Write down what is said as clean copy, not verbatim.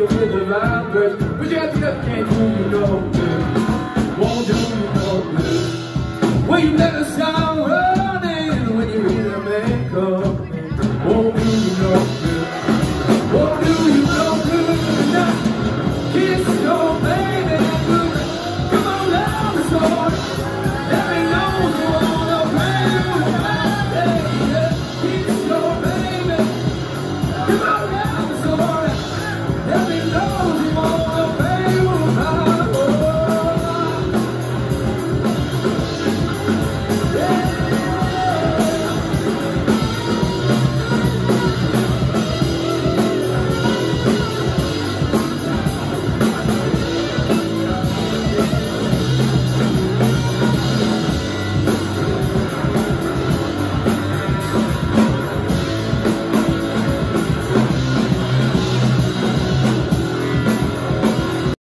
to the line, but you got to can't do you no good. Won't do you no good. Well, you never sound right.